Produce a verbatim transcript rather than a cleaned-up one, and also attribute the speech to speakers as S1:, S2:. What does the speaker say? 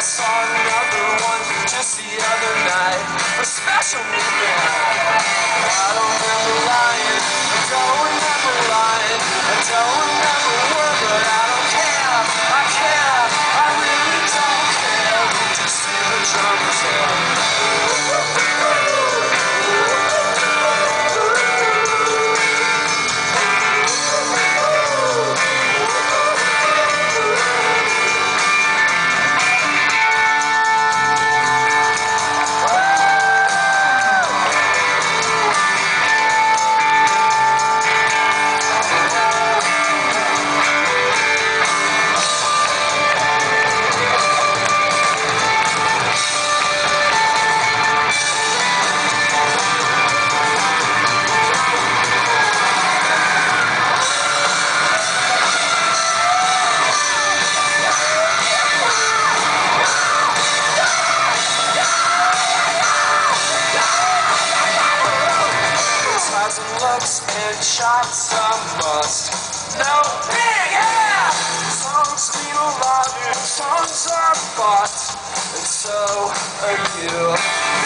S1: saw another one just the other night. A special movement. I don't remember lying. I don't remember lying. I don't remember a word, but I don't care. I care. I really don't care. We just hear the drums hit. Looks and shots a must. No big yeah. Songs mean a lot, and songs are bought, and so are you.